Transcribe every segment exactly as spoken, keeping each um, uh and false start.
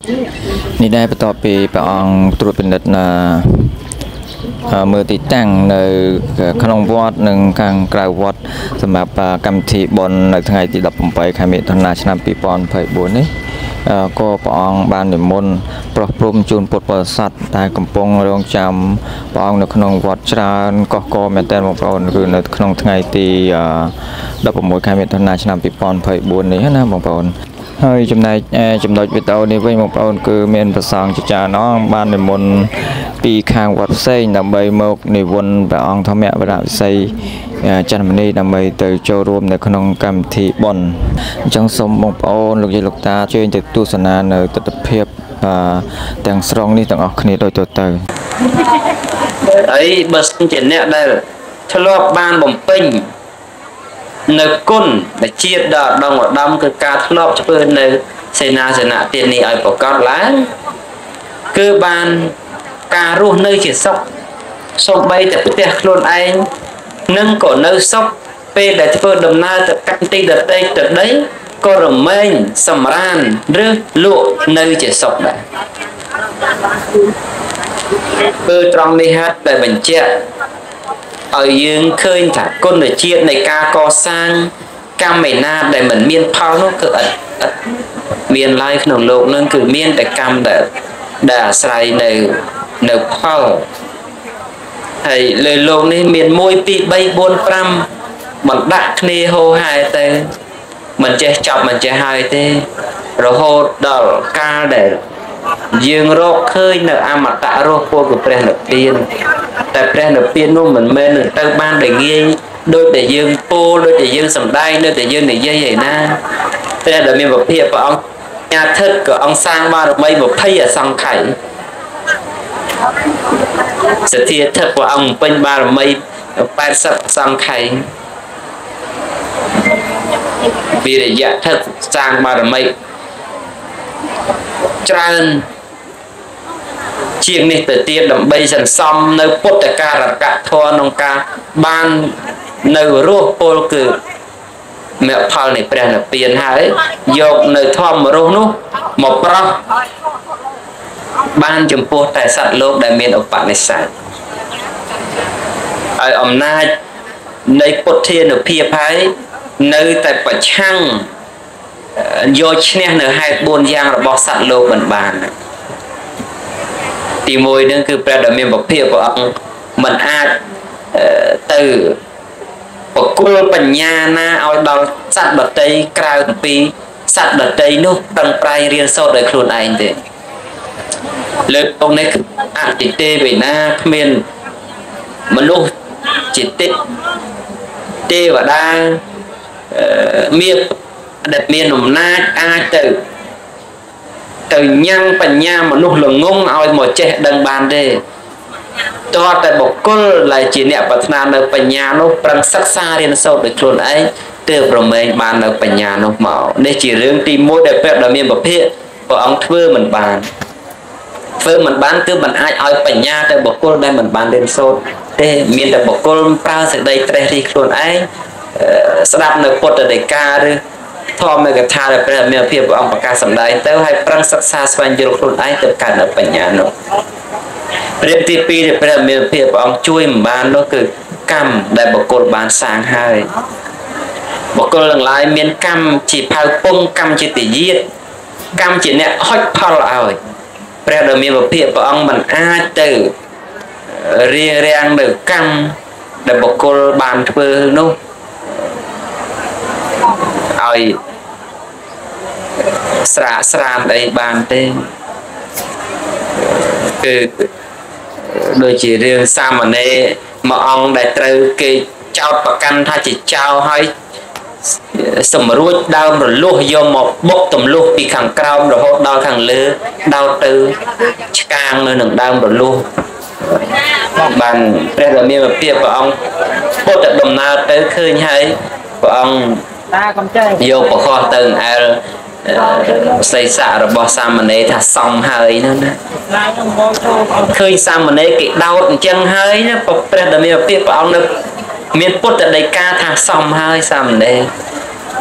នេះដែរបន្ទាប់ពីព្រះអង្គត្រួតពិនិត្យណាមើលទីតាំងនៅក្នុងវត្តនិងខាងក្រៅវត្តសម្រាប់កម្មវិធីបុណ្យនៅថ្ងៃទីដប់ប្រាំខែមិថុនាឆ្នាំពីរពាន់ยี่สิบสี่នេះក៏ព្រះអង្គបាននិមន្តប្រោះព្រំជូនពុទ្ធបរិស័ទដែលកំពុងរងចាំព្រះអង្គនៅក្នុងវត្តច្រើនកកកមែនទែនបងប្អូនគឺនៅក្នុងថ្ងៃទីដប់ប្រាំsáuខែមិថុនាឆ្នាំពីរពាន់ยี่สิบสี่នេះណាបងប្អូនហើយចំណែកចំណុចវីដេអូនេះវិញបងប្អូនគឺមានប្រសងជាច្រើនអង្គបាននិមន្តពីខាងវត្តផ្សេងដើម្បីមកនិមន្តព្រះអង្គធម្មវរវិស័យចន្ទមនីដើម្បីទៅចូលរួមនៅក្នុងកម្មវិធីបុណ្យអញ្ចឹងសូមបងប្អូនលោកយាយលោកតាជួយទៅទស្សនានៅទស្សនវិជ្ជាទាំងស្រុងនេះទាំងអស់គ្នាដូចទៅទៅហើយបើសិនជាអ្នកដែលធ្លាប់បានបំពេញនៅគុណដែលជាតិដល់ដងឧត្តមគឺការធ្លាប់ធ្វើនៅសេនាសនៈទាននេះឲ្យប្រកបឡើងគឺបានការរស់នៅជាសុខសូម្បីតែផ្ទះខ្លួនឯងនឹងក៏នៅសុខពេលដែលធ្វើដំណើរទៅកាន់ទីដទៃទៅដីក៏រមែងសម្រានឬលក់នៅជាសុខដែរគឺត្រង់នេះហេតុដែលបញ្ជាក់ឲ្យយើងឃើញថាគុណជាតិនៃការកសាងកម្មឯណាដែលមិនមានផលនោះគឺអត់អត់មានឡើយក្នុងโลกនឹងគឺមានតែកម្មដែលដែលអាស្រ័យនៅនៅផលហើយលើโลกនេះមានone two three four fiveបណ្ដាក់គ្នាហូរហែទៅមិនចេះចប់មិនចេះហើយទេរហូតដល់កាលដែលយើងរកឃើញនៅអមតៈរស់ពោលគឺព្រះនិព្វានតែព្រះនិព្វាននោះមិនមែនទៅបានដោយងាយដូចតែយើងពោលដូចតែយើងសំដែងដូចតែយើងនិយាយឯណាព្រះដែលមានពភាកព្រះអង្គញាធិតក៏អង្គសាងបារមីtwentyអសង្ខ័យសទ្ធាធិតព្រះអង្គពេញបារមីeightyសង្ខ័យវិរិយធិតសាងបារមីច្រើនជាងនេះទៅទៀតដើម្បីសន្សំនៅពុទ្ធការកធម៌ក្នុងការបាននៅរស់ពលគឺមគ្គផលនៃព្រះនិព្វានហើយយកនៅធម្មរស់នោះមកប្រោះបានចំពោះតែសត្វលោកដែលមានឧបនិស្ស័យឲ្យអំណាចនៃពុទ្ធានុភាពហើយនៅតែប្រឆាំងយកឈ្នះនៅហេតុfourយ៉ាងរបស់សត្វលោកមិនបានទីមួយនឹងគឺព្រះដ៏មានពភាកព្រះអង្គមិនអាចទៅបកគលបញ្ញាណាឲ្យដល់សត្វដតីក្រៅពីសត្វដតីនោះប្រឹងប្រែងរៀនសូត្រដោយខ្លួនឯងទេលើកអង្គនេះអតិទេវេណាគ្មានមនុស្សจิตតិទេវតាមានដែលមានអំណាចអាចទៅទៅញ៉ាំងបញ្ញាមនុស្សល្ងងឲ្យមកចេះដឹងបានទេតើតែបុគ្គលដែលជាអ្នកប្រាថ្នានៅបញ្ញានោះប្រឹងសិក្សារៀនសូត្រដោយខ្លួនឯងទើបប្រមែងបាននៅបញ្ញានោះមកនេះជារឿងទីមួយដែលព្រះដ៏មានពភាកព្រះអង្គធ្វើមិនបានធ្វើមិនបានគឺមិនអាចឲ្យបញ្ញាទៅបុគ្គលដែលមិនបានរៀនសូត្រទេមានតែបុគ្គលប្រើសេចក្តីត្រេះរិះខ្លួនឯងស្ដាប់នៅពុទ្ធដីកាឬធម្មកថាដែលព្រះមានភាពព្រះអង្គប្រកាសសម្ដែងទៅហើយប្រឹងសិក្សាស្វែងយល់ខ្លួនឯងទៅកើតនៅបញ្ញានោះរៀបទីពីរដែលព្រះមានភាពព្រះអង្គជួយមិនបាននោះគឺកម្មដែលបុគ្គលបានសាងហើយបុគ្គលទាំងឡាយមានកម្មជាផៅពងកម្មជាទាយាទកម្មជាអ្នកហុចផលឲ្យព្រះដ៏មានពភាកព្រះអង្គមិនអាចទៅរៀបរៀងនៅកម្មដែលបុគ្គលបានធ្វើនោះឲ្យស្រាកស្រានអីបានទេគឺដូចជារឿងសាមណេរមួយអង្គដែលត្រូវគេចោទប្រកាន់ថាជាចោរហើយសម្រួចដើមរលួសយកមកបុកទម្លុះពីខាងក្រោមរហូតដល់ខាងលើដោតទៅឆ្កាងនៅនឹងដើមរលួសបានព្រះដ៏មានពភាកព្រះអង្គពុទ្ធដំណើរទៅឃើញហើយព្រះអង្គយកប្រខោះទៅអែលសីស័ករបស់សាមណេរថាសំហើយនោះណាឃើញសាមណេរគេដោតអញ្ចឹងហើយណាព្រះដ៏មានពភាកព្រះអង្គនៅមានពុទ្ធដីកាថាសំហើយសាមណេរ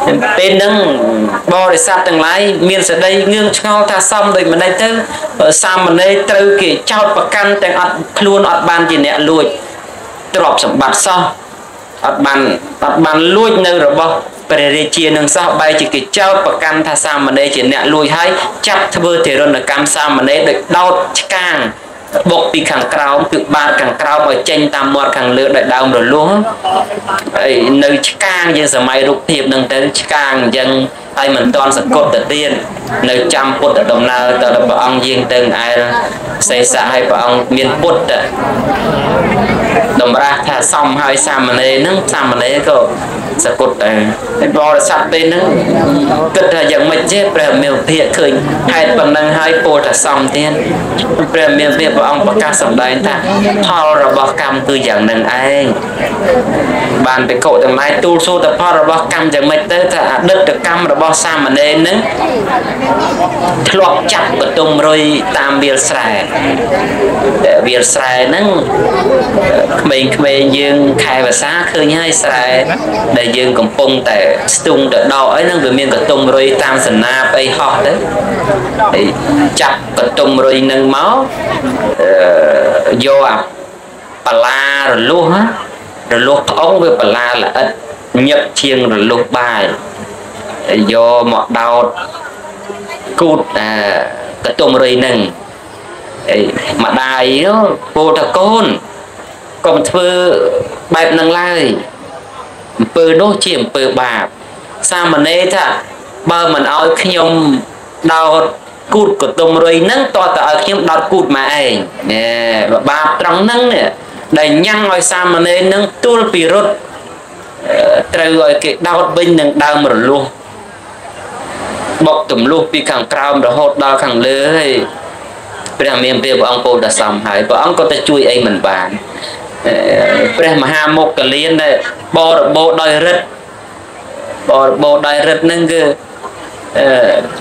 ពេលហ្នឹងបរិស័ទទាំងឡាយមានសេចក្តីងឿងឆ្ងល់ថាសំដូចមិនដែរទៅសាមណេរត្រូវគេចោទប្រកាន់ទាំងអត់ខ្លួនអត់បានជាអ្នកលួចទ្រព្យសម្បត្តិសោះអត់បានអត់បានលួចនៅរបស់ព្រះរាជានឹងសោះបែរជាគេចោទប្រកាន់ថាសាមណេរជាអ្នកលួចហើយចាប់ធ្វើទារុណកម្មសាមណេរដោយដោតឆ្កាងបុកពីខាងក្រោមគឺបាតខាងក្រោមឲ្យចេញតាមមាត់ខាងលើដោយដើមរលួងហើយនៅឆ្កាងយើងសម័យរូបភាពនឹងទៅឆ្កាងអញ្ចឹងហើយមិនតាន់សកត់ទៅទៀតនៅចាំពុទ្ធដំណើរទៅដល់ព្រះអង្គយាងទៅឯសេសៈឲ្យព្រះអង្គមានពុទ្ធតម្រាស់ថាសំហើយសាមណេរហ្នឹងសាមណេរក៏សកត់ដែរហើយបរិស័ទពេលហ្នឹងគិតថាយ៉ាងម៉េចទេព្រះមានវិភាកឃើញហេតុប៉ុណ្ណឹងហើយពោលថាសំទៀតព្រះមានវិភាកព្រះអង្គប្រកាសសម្ដែងថាផលរបស់កម្មគឺយ៉ាងហ្នឹងឯងបានបេកុទាំងឡាយទូលសួរទៅផលរបស់កម្មយ៉ាងម៉េចទៅថាអតីតកម្មរបស់សាមណេរហ្នឹងធ្លាប់ចាប់កតុំរុយតាមវាលស្រែវាលស្រែហ្នឹងក្មេងៗយើងខែភាសាឃើញហើយស្រែដែលយើងកំពុងតែស្ទុងទៅដកអីហ្នឹងវាមានកតុំរុយតាមសណាបអីហោះទៅហើយចាប់កតុំរុយហ្នឹងមកយកអាបលារលុះរលុះផ្អុងវាបលាល្អិតញឹកជាងរលុះបាយយកមកដោតគូតអាកតុំរុយហ្នឹងអីម្ដាយពោលថាកូនកុំធ្វើបែបហ្នឹងឡើយអំពើនោះជាអំពើបាបសាមណេរថាបើមិនឲ្យខ្ញុំដោតគូតកតុំរុយហ្នឹងតើតើឲ្យខ្ញុំដោតគូតមកឯងណែបាបត្រង់ហ្នឹងដែលញ៉ាំងឲ្យសាមណេរហ្នឹងទួលពីរត់ត្រូវឲ្យគេដោតវិញនឹងដើមរលុះបុកទម្លុះពីខាងក្រោមរហូតដល់ខាងលើហើយព្រះមានព្រះអង្គពោលដល់សំហើយព្រះអង្គក៏ទៅជួយអីមិនបានព្រះមហាមុគលានដែលបរិបូរដោយរិទ្ធបរិបូរដោយរិទ្ធហ្នឹងគឺអឺ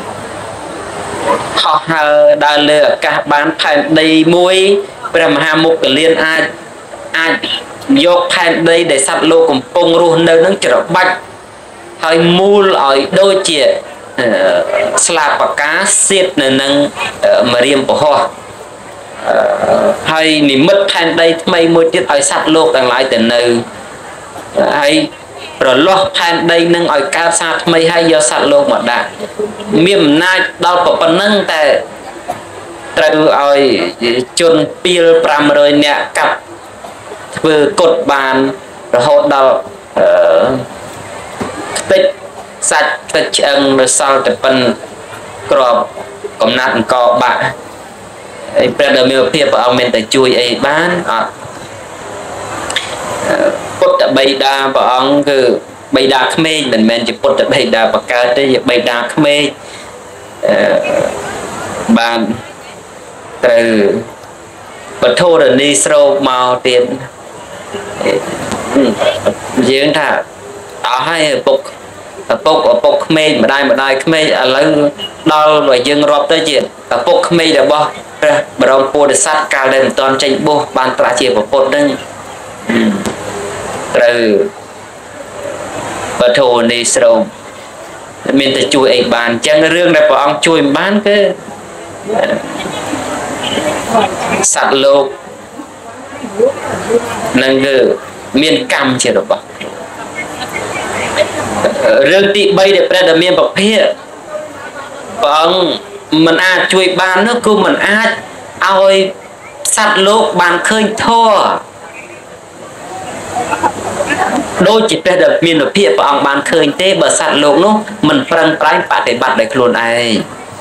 ហោះហើរដើរលើអាកាសបានផែនដីមួយព្រះមហាមុគលានអាចអាចយកផែនដីដែលសត្វលោកកំពុងរស់នៅនឹងច្របាច់ហើយមូលឲ្យដូចជាស្លាបបកាសៀតនៅនឹងមរៀមពហោះហើយនិមិត្តផែនដីថ្មីមួយទៀតឲ្យសត្វលោកទាំងឡាយទៅនៅហើយប្រលោះផែនដីនឹងឲ្យកើតសារថ្មីហើយយកសត្វលោកមកដាក់មានអំណាចដល់ប៉ុណ្ណឹងតែត្រូវឲ្យជនពីលប្រាំរយនាក់កាប់ធ្វើកុដបានរហូតដល់អឺខ្ទេចសាច់ទឹកឆ្អឹងនៅសល់តែប៉ុនក្របកំណាត់អង្គបាក់ហើយព្រះដ៏មានភាពព្រះអង្គមានតែជួយអីបានអត់ពុទ្ធបិតាព្រះអង្គគឺបិតាក្មេងមិនមែនជាពុទ្ធបិតាបកើតទេជាបិតាក្មេងអឺបានត្រូវបធរណីស្រោបមកទៀតយើងថាអស់ហើយឪពុកឪពុកឪពុកក្មេងម្ដាយម្ដាយក្មេងឥឡូវដល់បើយើងរាប់ទៅជាឪពុកក្មេងរបស់ព្រះបរមពុទ្ធសាសកាលដែលមិនទាន់ចេញបួសបានត្រាស់ជាពុទ្ធហ្នឹងត្រូវបធរណីស្រោបមានតែជួយអីបានអញ្ចឹងរឿងដែលព្រះអង្គជួយមិនបានគឺសត្វលោកនឹងគឺមានកម្មជារបស់រឿងទីបីដែលព្រះដែលមានពភាកព្រះអង្គមិនអាចជួយបាននោះគឺមិនអាចឲ្យសត្វលោកបានឃើញធម៌ដូចជាព្រះដែលមានពភាកព្រះអង្គបានឃើញទេបើសត្វលោកនោះមិនប្រឹងប្រែងបដិបត្តិដោយខ្លួនឯង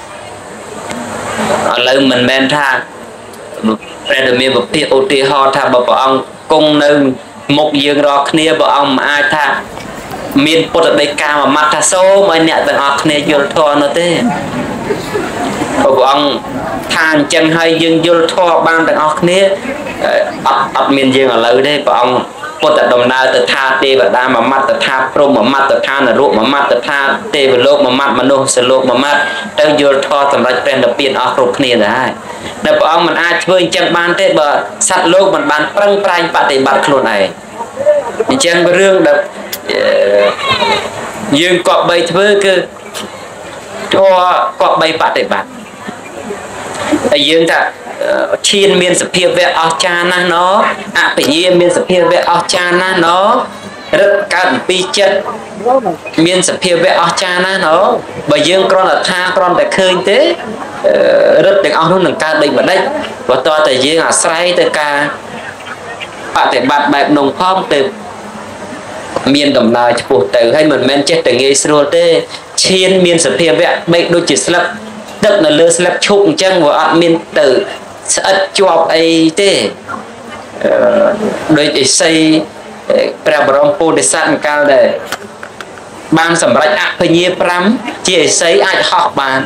ឥឡូវមិនមែនថាព្រះដែលមានពភាកឧទាហរណ៍ថាបើព្រះអង្គគង់នៅមុខយើងរាល់គ្នាព្រះអង្គមិនអាចថាមានពុទ្ធដីកាមួយម៉ាត់ថាសូមឲ្យអ្នកទាំងអស់គ្នាយល់ធម៌នោះទេព្រះអង្គថាអញ្ចឹងហើយយើងយល់ធម៌បានទាំងអស់គ្នាអត់អត់មានយើងឥឡូវទេព្រះអង្គពុទ្ធដំណើរទៅថាទេវតាមួយម៉ាត់ទៅថាព្រហ្មមួយម៉ាត់ទៅថានរកមួយម៉ាត់ទៅថាទេវលោកមួយម៉ាត់មនុស្សលោកមួយម៉ាត់ទៅយល់ធម៌សម្រាប់ព្រះនិព្វានអស់គ្រប់គ្នាដែរតែព្រះអង្គមិនអាចធ្វើអញ្ចឹងបានទេបើសត្វលោកមិនបានប្រឹងប្រែងបដិបត្តិខ្លួនឯងអញ្ចឹងរឿងដែល dương cọp bay thưa cứ thua cọp bay bát để bát dương ta chiên miên sập hiệp vẽ áo cha na nó à phải nhiên miên sập hiệp vẽ áo cha na nó rất cẩn pi chất miên sập hiệp vẽ áo cha na nó bởi dương con là tha con tại khơi thế rất được áo nó nâng cao định vào đây và to tại dương là say từ ca bạn phải bạt bẹp nồng phong từ miền đồng nào chụp từ hay mình men chết từ nghe sưu tê chiên miên sập hiệp vẽ bệnh đôi chỉ slap tức là lơ slap chụp chân và ăn miên từ ít chụp ấy thế đôi chỉ xây pra brom po để sẵn cao để ban sầm rách áp hơi nhiều pram chia xây ai học bàn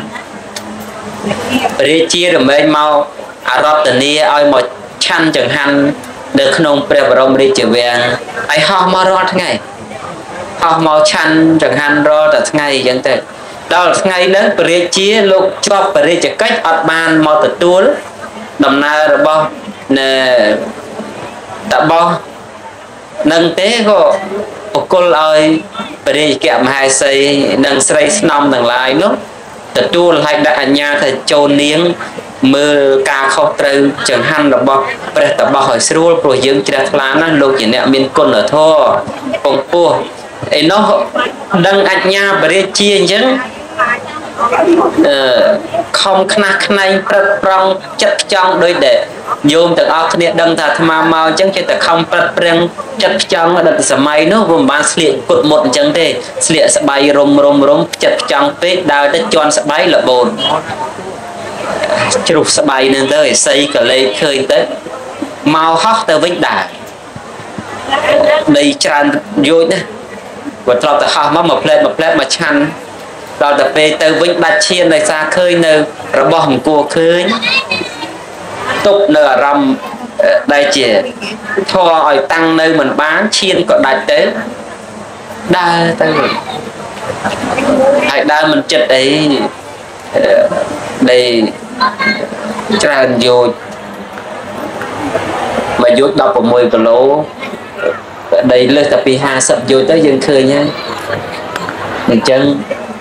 để chia được mấy mau à rót từ nia ai một chăn chẳng hạn được nông pra brom đi trở về ai học mau rót ngày học mau chăn chẳng hạn rót là ngày chẳng thế đó là ngày nữa để chia lúc cho để chỉ cách ở bàn mau từ tuôn đồng na rồi bao nè đã bao nâng tế có một cô ơi bởi kẹm hai xây nâng xây năm nâng lại lúc tự tu lại đại nhà thầy châu niếng mưa ca khóc trừ chẳng hăn là bọc bởi tập bọc hỏi sưu rồi dưỡng chỉ đặt lá nó lúc chỉ nẹ miền côn ở thô bông pua ấy nó nâng ảnh nhà bởi chia chứ không khả năng bật prong chất trong đôi để dùng từ áo khné đăng thà mà màu chẳng chỉ từ không bật prong chất trong ở đặt sớm mai nó gồm bán sliện cột một chẳng thế sliện sẽ bay rom rom rom chất trong pet đào tới chọn sẽ bay là bồn chụp sẽ bay nên tới xây cả lấy khơi tới màu hóc từ vĩnh đà đây tràn vui nè và cho từ hóc mất một plate một plate mà chăn rồi tập về từ vĩnh đặt chiên này xa khơi nơi rồi bỏ hồng cua khơi tục nở rầm đây chỉ thò ở tăng nơi mình bán chiên có đặt tới đa tới hãy đa mình chất ấy đây tràn vô mà vô đọc của mười cái lỗ đây lên tập hai sập vô tới dân khơi nha mình chân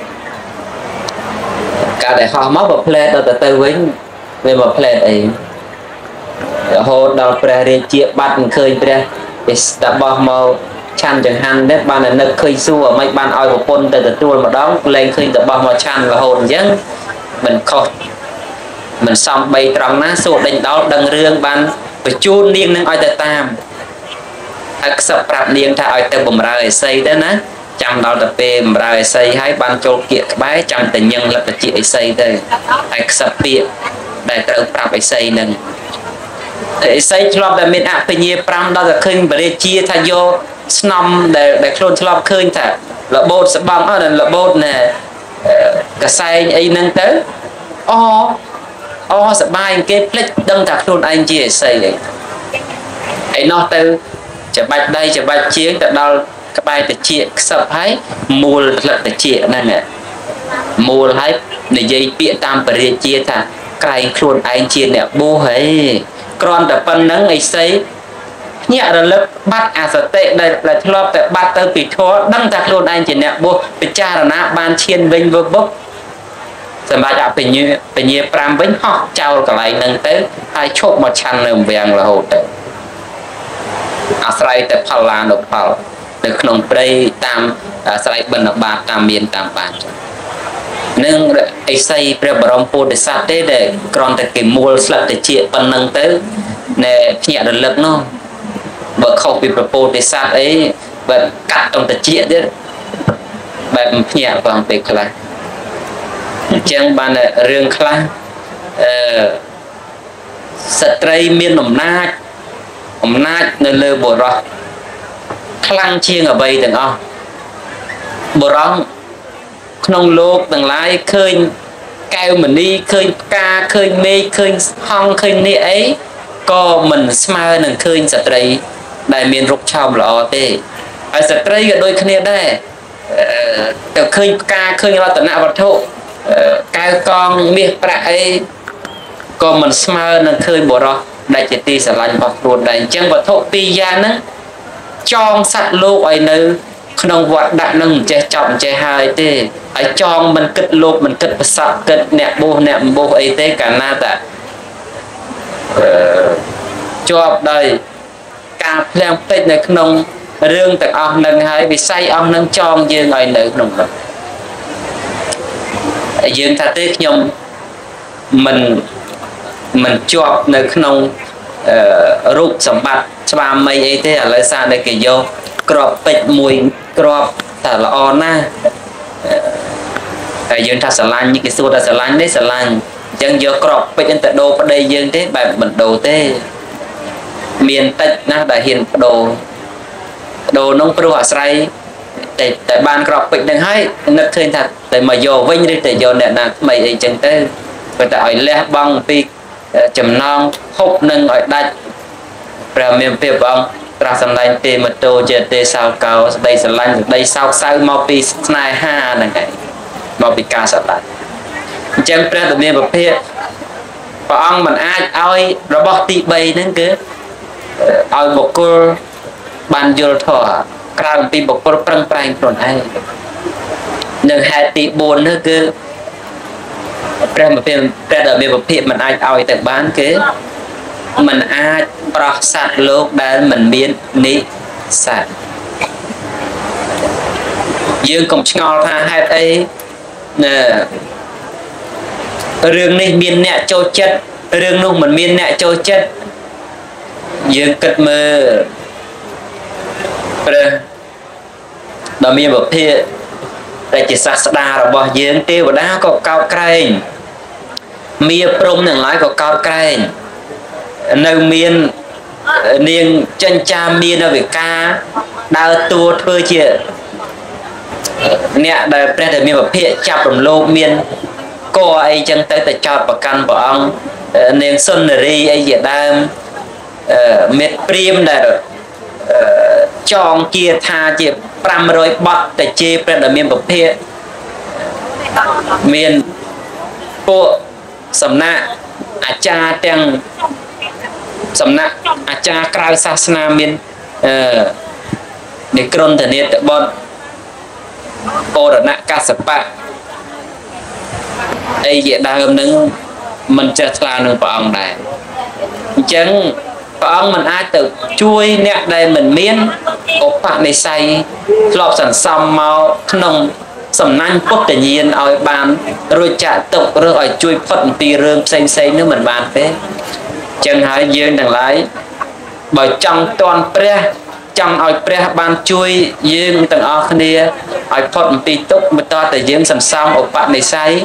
cả để họ móc một plate từ từ với về một plate ấy hồ đào pre chia bắt khơi pre để tập bao màu chăn chẳng hạn đấy ban là nơi khơi xua mấy ban oi một con từ từ tuôn mà đó lên khơi tập bao màu chăn và hồn chứ mình khôi mình xong bay trong ná xua đánh đó đằng rương ban phải chôn niên năng oi từ tam ác sập rạp niên ta oi từ bầm ra xây đó ná chăm đào tập về rồi xây hai ban châu kiện bái chăm tình nhân là chị xây đây ai sắp biệt để tự prap ấy xây nâng để xây cho là mình áp nhiều pram đó là khơi để chia thay vô năm để để khôn cho khơi thà là bột sẽ bằng ở là bột nè cả xây ấy nâng tới o o sẽ bay cái plek đâm thật luôn anh chia xây đấy ấy nó từ chả bạch đây chả bạch chiến tại đâu các bài tự chia sập hay mua là tự chia này nè mua hay để dây bịa tam bể chia thà cái khuôn anh chia nè bố hay còn tập phân nắng ngày xây nhẹ là lớp bắt à sợ tệ đây là lo tại bắt tới bị thua đăng thật luôn anh chỉ nè bố bị cha là nã ban chiên vinh vô bốc rồi bà đã bị như bị như pram vinh họ trao cả lại nâng tới hai chốt một chăn nồng vàng là hồ tệ à sai tại phal là nộp phal được nông prey tam sai bên ở ba tam miền tam bản nên ấy xây pre brom po để sát thế để còn tại cái mua sạch để chia phần nâng tới nè nhẹ được lực nó vợ không bị po để sát ấy và cắt trong tại chia đấyแบบnhẹ vàng bị khla chẳng ban là riêng khla sợi trai miền nồng na nồng na nơi lơ bồ rồi khăn chiên ở bay từng o bồ rong không lô từng lái khơi kêu mình đi khơi ca khơi mê khơi hong khơi nệ ấy có mình smile nâng khơi sợi trai đại miền rục trong lọ tê ở sợi trai ở đôi khné đây từ khơi ca khơi lo tận nào vật thụ cao con miệt bạ ấy có mình smile nâng khơi bồ rồi đại chỉ ti sẽ lành vào ruột đại chân vật thụ pi ra nữa trong sạch lô ấy nơi ក្នុងវត្តដាក់នឹងមិនចេះចប់មិនចេះហើយទេហើយចងមិនគិតលោភមិនគិតប្រសពគិតអ្នកបោះអ្នកបោះអីទេកាលណាតាជាប់ដោយការភ្លាំងពេចនៅក្នុងរឿងទាំងអស់នឹងហើយវិស័យអស់នឹងចងយើងឲ្យនៅក្នុងនោះយើងថាទេខ្ញុំមិនមិនជាប់នៅក្នុងរូបសម្បត្តិស្វាមីអីទេឥឡូវសារតែគេយកក្របពេជ្រមួយក្របតែល្អណាស់តែយើងថាស្រឡាញ់គេសួរថាស្រឡាញ់ទេស្រឡាញ់អញ្ចឹងយកក្របពេជ្រទៅដូរប្តីយើងទេបែបមិនដូរទេមានតិចណាស់ដែលហ៊ានបដូរបដូរនោះព្រោះអាស្រ័យតែតែបានក្របពេជ្រនឹងហើយនឹកឃើញថាតែមកយកវិញឬតែយកអ្នកណាថ្មីអីចឹងទៅព្រោះតែឲ្យលះបង់ពីចំណងហូបនឹងឲ្យដាច់ព្រះមានព្រះអង្គត្រាស់សម្ដែងទេមតោចេទេសោកោស្ដីស្រឡាញ់ស្ដីសោកសៅមកពីស្នេហាហ្នឹងឯងមកពីការស្រឡាញ់អញ្ចឹងព្រះដ៏មានពភៈព្រះអង្គមិនអាចឲ្យរបស់ទីបីហ្នឹងគឺឲ្យបុគ្គលបានយល់ធម៌ក្រៅពីបុគ្គលប្រឹងប្រែងខ្លួនឯងនៅហេតុទីបួននោះគឺព្រះមពេលព្រះដ៏មានពភៈមិនអាចឲ្យទៅបានគឺมันអាចប្រោះសត្វលោកដែលមិនមាននិស្ស័យយើងកុំឆ្ងល់ថាហេតុអីរឿងនេះមានអ្នកចូលចិត្តរឿងនោះមិនមានអ្នកចូលចិត្តយើងគិតមើលព្រះដ៏មានពភៈដែលជាសាស្តារបស់យើងទេវតាក៏កោតក្រែងមាព្រំទាំងឡាយក៏កោតក្រែងនៅមាននាងចិញ្ចាមានវិការដើរតួធ្វើជាអ្នកដែលព្រះដែលមានពភៈចាប់រំលោភមានកអីចឹងទៅតែចោតប្រកាន់ព្រះអង្គនាងសុនារីអីជាដើមមេត្ព្រាមដែលចងគាថាជាប្រាំរយបទតែជេរព្រះដែលមានពភៈមានពួកសំណាក់អាចារ្យទាំងសំណាក់អាចារ្យក្រៅសាសនាមានអឺនិក្រន្តនេតបុត្របរណកសបៈអីជាដើមនឹងមិនចេះថ្លានឹងព្រះអង្គដែរអញ្ចឹងព្រះអង្គមិនអាចទៅជួយអ្នកដែលមិនមានឧបនិស្ស័យធ្លាប់សន្សំមកក្នុងសំណាញ់ពុទ្ធញ្ញាណឲ្យបានរួចចាក់ទុកឬឲ្យជួយផុតអំពីរឿងផ្សេងផ្សេងនោះមិនបានទេចឹងហើយយើងទាំងឡាយបើចង់តន់ព្រះចង់ឲ្យព្រះបានជួយយើងទាំងអស់គ្នាឲ្យផុតអំពីទុក្ខបន្តតែយើងសន្សំឧបនិស្ស័យ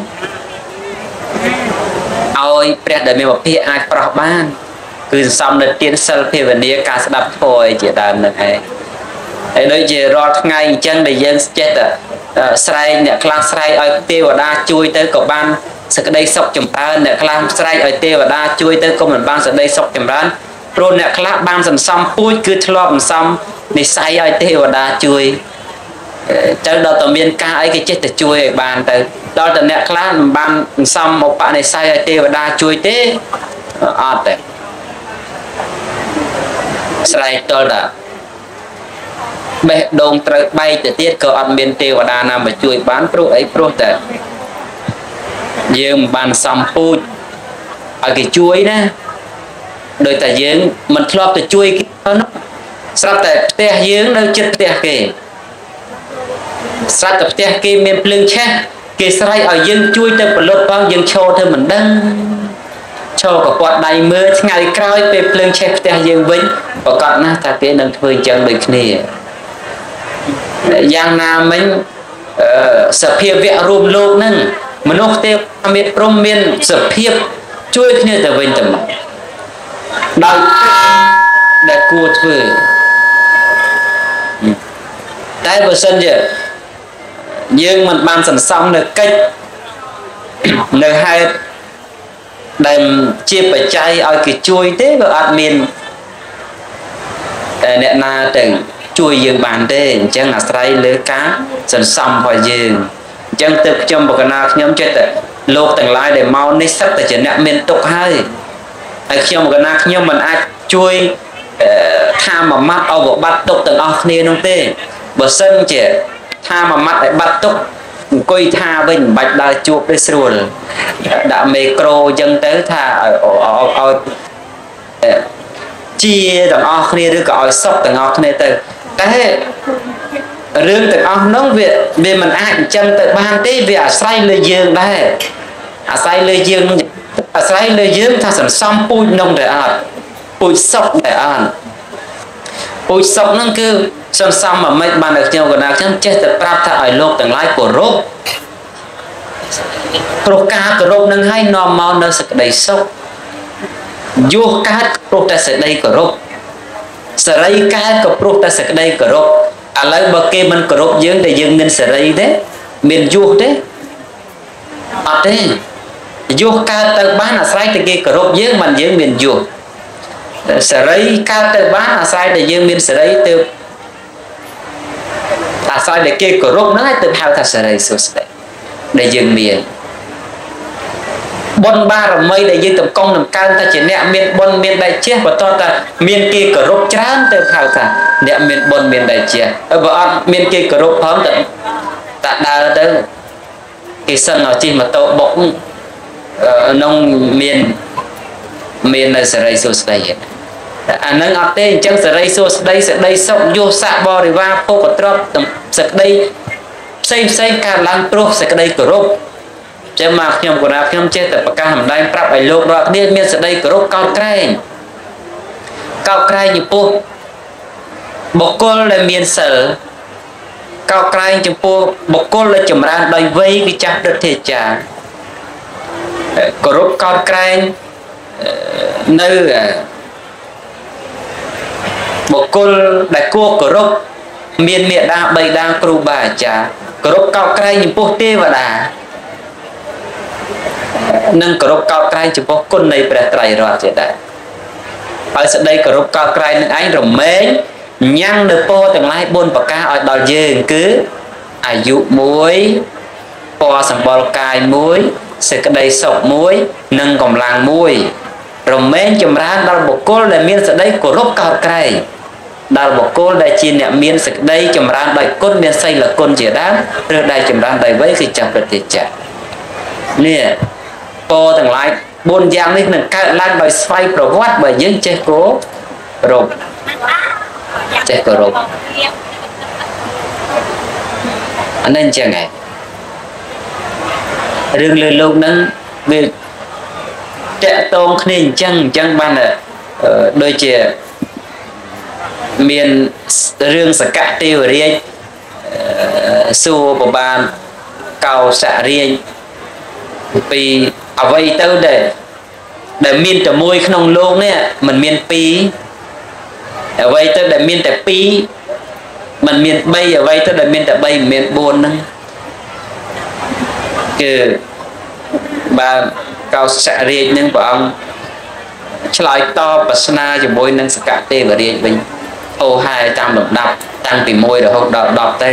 ឲ្យព្រះដែលមានពភៈអាចប្រោះបានគឺសន្សំនៅទានសិលភាវនាការស្ដាប់ធម៌ឯជាដើមនឹងឯងហើយដូចជារាល់ថ្ងៃអញ្ចឹងដែលយើងចេះតែស្រែកអ្នកខ្លះស្រែកឲ្យទេវតាជួយទៅក៏បានសេចក្តីសុខចម្រើនអ្នកខ្លះស្រែកឲ្យទេវតាជួយទៅក៏មិនបានសេចក្តីសុខចម្រើនព្រោះអ្នកខ្លះបានសន្សំពូជគឺធ្លាប់សន្សំនិស្ស័យឲ្យទេវតាជួយទៅដល់តែមានការអីគេចេះតែជួយឲ្យបានទៅដល់តែអ្នកខ្លះមិនបានសន្សំឧបនិស្ស័យឲ្យទេវតាជួយទេអត់ទេស្រែកតលតាបេះដូងត្រូវបែកទៅទៀតក៏អត់មានទេវតាណាមកជួយបានព្រោះអីព្រោះតែយើងមិនបានសំពូជឲ្យគេជួយណាដោយតែយើងមិនធ្លាប់ទៅជួយគេនោះស្រាប់តែផ្ទះយើងនៅជិតផ្ទះគេស្រាប់តែផ្ទះគេមានភ្លើងឆេះគេស្រែកឲ្យយើងជួយទៅផលិតផងយើងឈរទៅមិនដឹងឈរកពាត់ដៃមើលថ្ងៃក្រោយពេលភ្លើងឆេះផ្ទះយើងវិញប្រកាសណាស់ថាគេនឹងធ្វើអញ្ចឹងដូចគ្នាយ៉ាងណាមិញសភាវៈរួមលោកហ្នឹងមនុស្សទេវមានព្រមមានសភាពជួយគ្នាទៅវិញទៅមកដោយដែលគួរធ្វើតែបើសិនជាយើងមិនបានសន្សំនៅកិច្ចនៅហេតុដែលជាបច្ច័យឲ្យគេជួយទេក៏អត់មានអ្នកណាទៅជួយយើងបានទេអញ្ចឹងអាស្រ័យលើការសន្សំរបស់យើងអញ្ចឹងទើបខ្ញុំបកណាខ្ញុំចិត្តតែលោកទាំងឡាយដែលមកនេះសិតតែជាអ្នកមានទុកហើយហើយខ្ញុំបកណាខ្ញុំមិនអាចជួយថាមួយម៉ាត់អវបត្តិទុកទាំងអស់គ្នានោះទេបើសិនជាថាមួយម៉ាត់ឲ្យបាត់ទុកអង្គុយថាវិញមិនបាច់ដើរជួបទេស្រួលដាក់មេក្រូអញ្ចឹងទៅថាឲ្យជាទាំងអស់គ្នាឬក៏ឲ្យសុខទាំងអស់គ្នាទៅតែរឿងទាំងអស់នោះវាវាមិនអាចអញ្ចឹងទៅបានទេវាអាស្រ័យលើយើងដែរអាស្រ័យលើយើងអាស្រ័យលើយើងថាសន្សំពូជនំតែអត់ពូជសុខតែអត់ពូជសុខហ្នឹងគឺសន្សំមកមិនបានតែខ្ញុំកណ្ដាលខ្ញុំចេះតែប្រាប់ថាឲ្យលោកទាំងឡាយគោរពព្រោះការគោរពនឹងឲ្យនាំមកនៅសេចក្តីសុខយោកើតព្រោះតែសេចក្តីគោរពសេរីកើតក៏ព្រោះតែសេចក្តីគោរពឥឡូវបើគេមិនគោរពយើងតែយើងមានសេរីទេមានយោទេអត់ទេយោកើតទៅបានអាស្រ័យតែគេគោរពយើងមិនយើងមានយោសេរីកើតទៅបានអាស្រ័យតែយើងមានសេរីទៅអាស្រ័យតែគេគោរពហ្នឹងហើយទៅហៅថាសេរីសុខស្ដីដែលយើងមានបុណ្យបារមីដែលយើងតំកងតម្កើងថាជាអ្នកមានបុណ្យមានដៃជះបន្តថាមានគេគោរពច្រើនទៅហៅថាអ្នកមានបុណ្យមានដៃជះហើយបើអត់មានគេគោរពផងតែតាដើរទៅគេសឹងឲ្យជិះម៉ូតូបុកក្នុងមានមាននៅសេរីសុខស្ដីអានឹងអត់ទេអញ្ចឹងសេរីសុខស្ដីសេចក្ដីសុខយោស័កបរិវារភោគទ្រព្យសេចក្ដីផ្សេងផ្សេងកើតឡើងព្រោះសេចក្ដីគោរពចឹងមកខ្ញុំគណៈខ្ញុំចេះតែប្រកាសសម្ដែងប្រាប់ឲ្យលោករាល់គ្នាមានសេចក្ដីគោរពកោតក្រែងកោតក្រែងចំពោះបុគ្គលដែលមានសិលកោតក្រែងចំពោះបុគ្គលដែលចម្រើនដោយវ័យគឺចាស់ព្រឹទ្ធាចារ្យគោរពកោតក្រែងនៅបុគ្គលដែលគួរគោរពមានមេដាបៃតាគ្រូបាអាចារ្យគោរពកោតក្រែងចំពោះទេវតានិងគោរពកោតក្រែងចំពោះគុណនៃព្រះត្រៃរតន៍ជាដែរហើយសេចក្តីគោរពកោតក្រែងនឹងឯងរមែងញ៉ាំងនៅពរទាំងឡាយបួនប្រការឲ្យដល់យើងគឺអាយុមួយពណ៌សម្បុរកាយមួយសេចក្តីសុខមួយនិងកម្លាំងមួយរមែងចម្រើនដល់បុគ្គលដែលមានសេចក្តីគោរពកោតក្រែងដល់បុគ្គលដែលជាអ្នកមានសេចក្តីចម្រើនដោយគុណមានសីលគុណជាដើមឬដែលចម្រើនដោយវ័យគឺចាស់ព្រឹទ្ធាចារ្យនេះពរទាំងឡាយបួនយ៉ាងនេះនឹងកើតឡើងដោយស្វ័យប្រវត្តិបើយើងចេះគោរពចេះគោរពអានេះអញ្ចឹងឯងរឿងលើលោកហ្នឹងវាតកតងគ្នាអញ្ចឹងអញ្ចឹងបានដូចជាមានរឿងសកទេវរាជសួរប្របានកោសរាជពីអ្វីទៅដែលដែលមានតែមួយក្នុងលោកនេះมันមានពីរអ្វីទៅដែលមានតែពីរมันមានបីអ្វីទៅដែលមានតែបីមិនមានបួនហ្នឹងគឺបើកោសរាជនឹងព្រះអង្គឆ្លើយតបប្រស្នាជាមួយនឹងសកទេវរាជវិញអូហែតាមលំដាប់តាំងពីមួយរហូតដល់ដប់ទៅ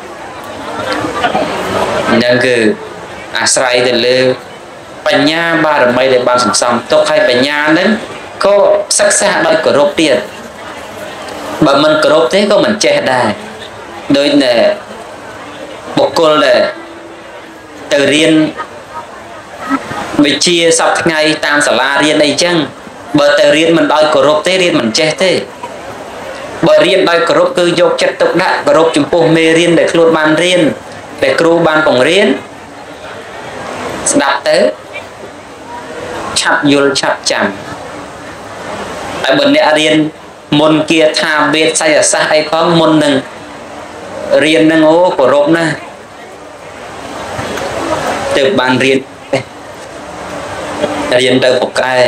ហ្នឹងគឺអាស្រ័យទៅលើបញ្ញាបារមីដែលបានសន្សំទុកហើយបញ្ញាហ្នឹងក៏សិក្សាដោយគោរពទៀតបើមិនគោរពទេក៏មិនចេះដែរដូចតែបុគ្គលដែលទៅរៀនវិជ្ជាសប្តាហ៍ថ្ងៃតាមសាលារៀនអីចឹងបើទៅរៀនមិនដោយគោរពទេរៀនមិនចេះទេបើរៀនដោយគោរពគឺយកចិត្តទុកដាក់គោរពចំពោះមេរៀនដែលខ្លួនបានរៀនដែលគ្រូបានបង្រៀនស្ដាប់ទៅឆាប់យល់ឆាប់ចាំហើយបើអ្នករៀនមុនគាថាវេទសាយសាស្ត្រអីផងមុននឹងរៀននឹងអូគោរពណាស់ទើបបានរៀនរៀនទៅពូកែ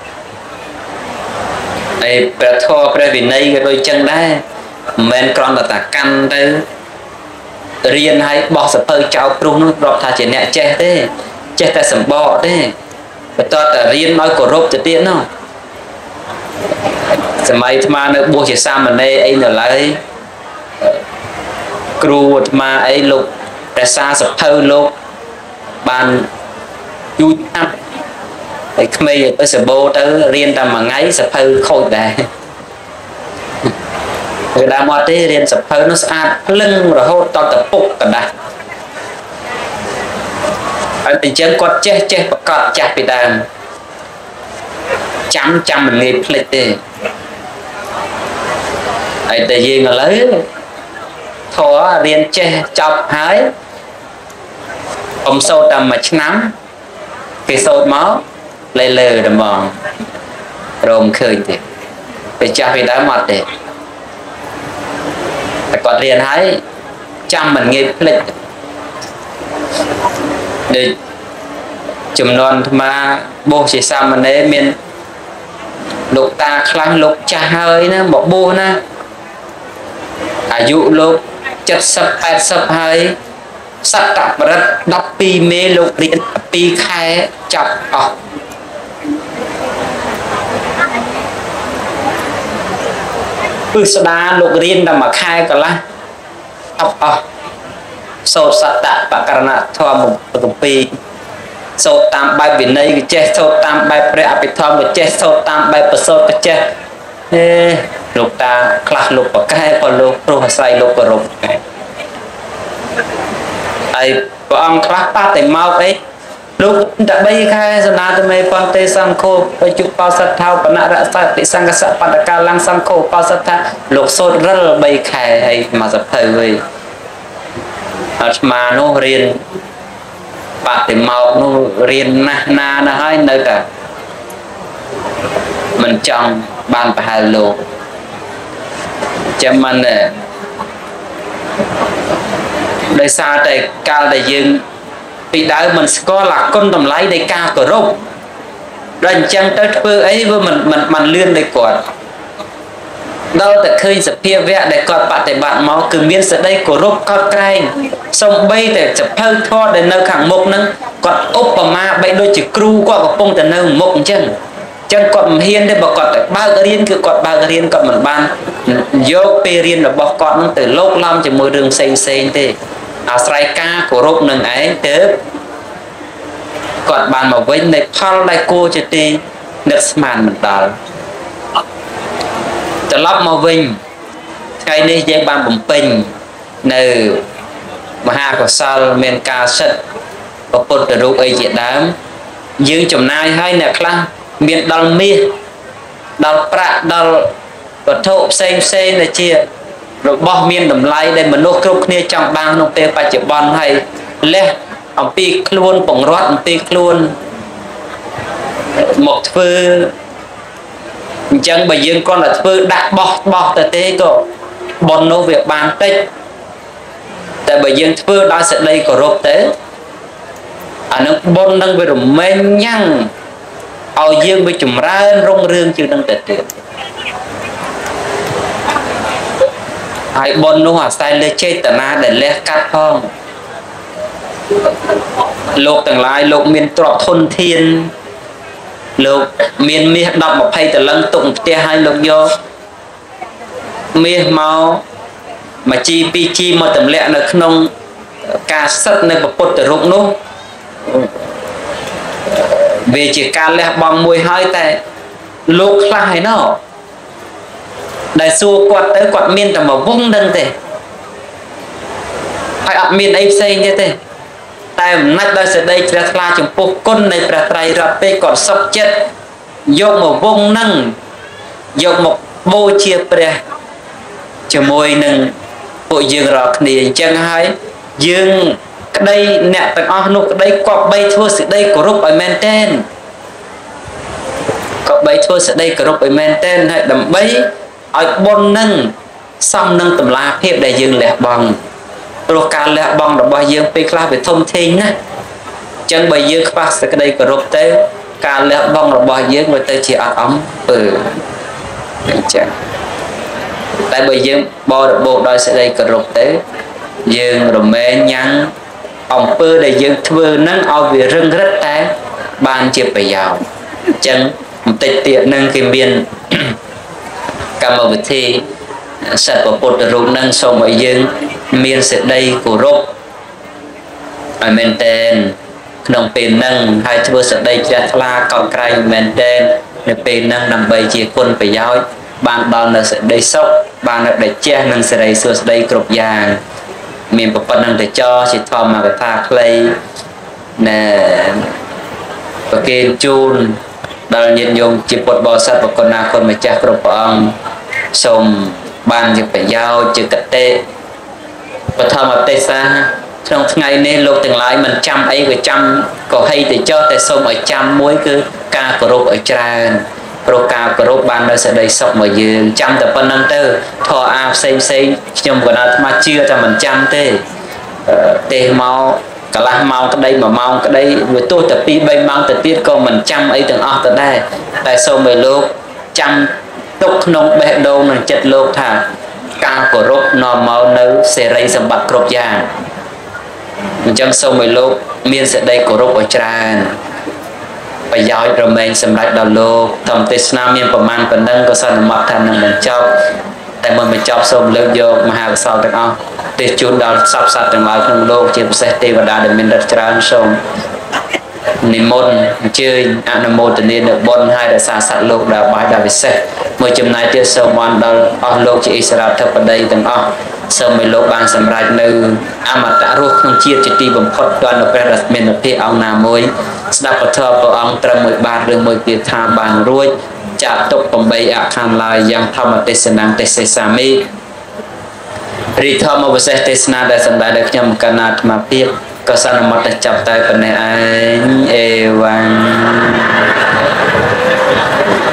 ហើយព្រះធម៌ព្រះវិន័យក៏ដូចចឹងដែរមិនមែនគ្រាន់តែតាកាន់ទៅរៀនឲ្យបោះសភៅចោលព្រោះនោះរាប់ថាជាអ្នកចេះទេចេះតែសម្បកទេបន្តតែរៀនឲ្យគោរពទៅទៀតនោះសម័យអាត្មានៅបួសជាសាមណេរអីនៅឡើយគ្រូអាត្មាអីលោកព្រះសាសភៅលោកបានយូរណាស់ហើយក្មេងទៅសបោទៅរៀនតែមួយថ្ងៃសភៅខូចដែរ cái đam mê thế riêng sập hơi nó sát lưng rồi hốt to tập phục cả đây anh tình chân quạt chết chết và cọt chặt bị đàn chăm chăm mình nghiệp lịch đi ai tự nhiên là lấy thua riêng chết chọc hái ông sâu tầm mà nắm cái sâu máu lấy lờ đầm mòn rồi khơi thì để cho bị đá mặt để còn riêng hái chăm mình nghiệp lịch để chùm non mà bố chỉ sao mà nế miền lục ta khăn lục cha hơi nó một bố nó à dụ lục chất sập bẹt sập hơi sắp tập rất đọc pi mê lục điện pi khai chọc ọ ư sơ đá lục riêng đầm mà khai cả lá chọc ọ sâu sắp tạ bạc cả nạ thoa một một pi sâu tam bài vì này cái chết sâu tam bài pre áp thom cái chết sâu tam bài bờ sâu cái chết lục ta class lục và cái còn lục pro sai lục và lục ai có ông class ba tại mau ấy lúc đã bay khai rồi na tụi mày quan tê sang khô phải chụp bao sát thao và nã đã sát để sang cái sát pan ca lang sang khô bao sát thao lục sốt rất là bay khai hay mà dập thời vậy mà nó riêng bạn thì màu nó riêng na na nó hơi nơi cả mình chọn bàn phải lô cho mình này đây xa đây cao đây dương vì đã mình có là con tầm lấy đây cao của rốt rồi chẳng tới phương ấy với mình mình mình lươn đây quạt đâu tại khơi sập phía vẽ để còn bạn để bạn máu cứ miên sẽ đây của rốt con cay xong bay để chụp hơi thua để nơi khẳng mục nâng còn ốp và ma bay đôi chỉ cru qua một bông từ nơi mục chân chân còn hiên đây mà còn ba cái riêng cứ còn ba cái riêng còn mình ban vô pe riêng là bỏ con từ lúc năm chỉ môi đường xây xây thế à sai ca của rốt nâng ấy thế còn bàn mà với này phao đây cô cho đi nước màn mình đào từ lắp màu vinh ngày nay dây bàn bụng bình nừ mà ha của sao men ca sật và bột từ rượu ấy chuyện đám dương chồng nai hay nè khăn miền đal mía đal pra đal và thô xem xem này chia rồi bỏ miền đầm lái đây mà nô kêu kia trong bang nông tê phải chịu bon hay lẽ ông pi luôn bổng rót ông pi luôn một phư chân bởi dương con là phư đặt bỏ bỏ tới thế có bon nô việc bàn tích tại bởi dương phư đã sẽ đây có rộp thế à nó bon nâng về rồi men nhăng ao dương với chùm ra rong rương chưa đang tệ tuyệt ai bon nô hòa sai lê chết tận na để lê cắt phong lục tầng lai lục miền trọ thôn thiên lục miền miền đọc một hay từ lăng tụng tia hai lục vô miền màu mà chi pi chi mà tầm lẹ là không ca sắt này một bột từ rụng nô về chỉ ca lẹ bằng mùi hơi tại lục lại nó đại xua quạt tới quạt miền tầm một vung đằng thế ai ập miền ấy xây như thế tại nát đây sẽ đây ra la trong phố con này ra trai ra pe còn sắp chết dùng một vung nâng dùng một bô chia pre cho môi nâng bộ dương rọt này chân hai dương đây nè tầng o nụ đây quạt bay thua sự đây của rục ở maintain quạt bay thua sự đây của rục ở maintain hay đầm bay ở bon nâng xong nâng tầm la phép để dương lẹ bằng rồi cả lẹ bằng là bao dương pe la về thông tin nè chân bay dương phát sự đây của rục tới cả lẹ bằng là bao dương người ta chỉ ở ấm ừ chẳng tại bởi dương bo được bộ đôi sẽ đây cờ rục tế dương rồi mê nhắn ông pơ để dương thưa nâng ao vì rừng rất té ban chịp phải giàu chân tịch tiện nâng kim biên cảm ơn thi sạch của bột rục nâng xong bởi dương miên sẽ đây của rục ở men tên nông pin nâng hai thưa sẽ đây chặt la còn cày men tên để pin nâng nằm bầy chia quân phải giàu ban đòn là sẽ đầy sốc ban được để che nên sẽ đầy sửa đầy cột vàng miền bắc phần năng để cho chỉ thò mà cái thà clay nè và kia chun đào nhiệt dùng chỉ bột bò sát và con na con mà cha cột bong sông ban chỉ phải giao chỉ cật tê và thò mà tê xa trong ngày nay lúc từng lại mình chăm ấy với chăm có hay thì cho tại sông ở chăm muối cứ ca cột ở tràn pro ca cột ban nó sẽ đầy sọc mà dương chăm tập phân năng tư thò a xây xây nhưng mà mà chưa cho mình chăm tê tê mau cả là mau cái đây mà mau cái đây với tôi tập đi bay mang tập tiết con mình chăm ấy từng ở từ đây tại sao mày lúc chăm tục nông bẹ đâu mình chật lúc thà ca của rốt nò màu nấu sẽ rây sầm bạc cột vàng mình chăm sâu mày lúc miên sẽ đây của rốt ở tràn và giáo rồi mình sầm lại đầu lô thầm tết nam miênประมาณ phần nâng có sao mặt thành năng mình chọc tại mình mình chọc sông leo vô mà hai sau được không để chốn đó sắp sát trong lại trong lô chỉ sẽ tê và đa để mình đặt tràn sông niệm môn chơi ăn môn tự nhiên được bon hai là xa sát lô đã bài đã bị xe mười chấm này tiêu sâu ban đó ở lô chỉ Israel thật ở đây từng ở sau mấy lô ban sầm rải nơi amat đã ruột không chia chỉ ti bấm phật toàn là phải đặt mình ở phía ông nào mới đáp vào thơ của ông trăm mười ba đường mười tiệt tha bàn ruồi chạm tục bầm bay ạ khan lai yang tham ở tây sơn tây sơn sami ri thọ mà bớt tây sơn đại sầm đại được nhầm canat mà biết có sao mà ta chập tay bên này anh ewan